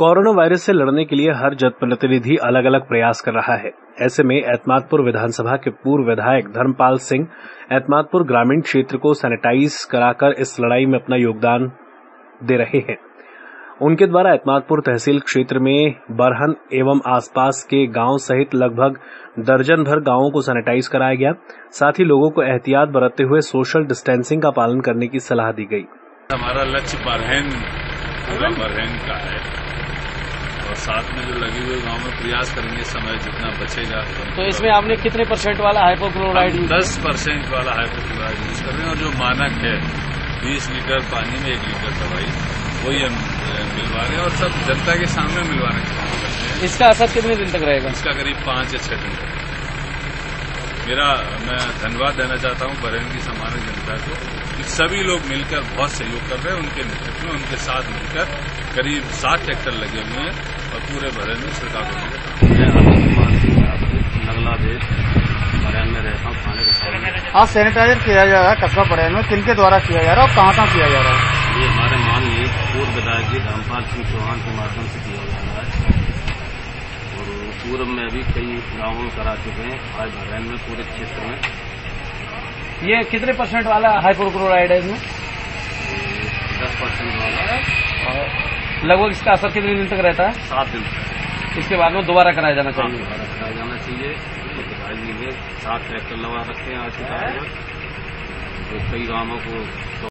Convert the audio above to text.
Corona virus से लड़ने के लिए हर जनप्रतिनिधि अलग अलग प्रयास कर रहा है। ऐसे में एत्मादपुर विधानसभा के पूर्व विधायक धर्मपाल सिंह एत्मादपुर ग्रामीण क्षेत्र को सैनिटाइज कराकर इस लड़ाई में अपना योगदान दे रहे हैं। उनके द्वारा एत्मादपुर तहसील क्षेत्र में बरहन एवं आसपास के गांव सहित लगभग दर्जन भर गांवों को सैनिटाइज कराया गया। साथ ही लोगों को एहतियात बरतते हुए सोशल डिस्टेंसिंग का पालन करने की सलाह दी गई। हमारा लक्ष्य बरहन का है और साथ में जो लगे हुए गांव में प्रयास करेंगे समय जितना बचेगा। तो इसमें आपने कितने % वाला हाइपोक्लोराइड 10% वाला हाइपोक्लोराइड यूज कर रहे हैं और जो मानक है 20 लीटर पानी में 1 लीटर दवाई वही हम मिलवा रहे हैं और सब जनता के सामने मिलवाने का काम करते हैं। इसका असर कितने दिन तक रहेगा? इसका करीब 5 या 6 दिन तक। मैं धन्यवाद देना चाहता हूं बरहन की सामान्य जनता को कि सभी लोग मिलकर बहुत सहयोग कर रहे हैं। उनके नेतृत्व में उनके साथ मिलकर करीब 7 ट्रैक्टर लगे हुए हैं और पूरे बरहन में छिड़काव करने में रहता हूँ थाने के सामने। आज सैनिटाइजर किया जा रहा है कस्बा बरहन में, किनके द्वारा किया जा रहा है और कहाँ किया जा रहा है? ये हमारे माननीय पूर्व विधायक जी धर्मपाल सिंह चौहान के माध्यम से किया जा रहा है और पूर्व में भी कई गांवों में करा चुके हैं। आज बरहन में पूरे क्षेत्र में ये कितने % वाला हाइपोक्लोराइड है इसमें? 10% वाला। और लगभग इसका असर कितने दिन तक रहता है? 7 दिन तक। इसके बाद में दोबारा कराया जाना चाहिए? दोबारा कराया जाना चाहिए। 7 ट्रैक्टर लगा रखे हैं आज की तारीख में, तो कई गांवों को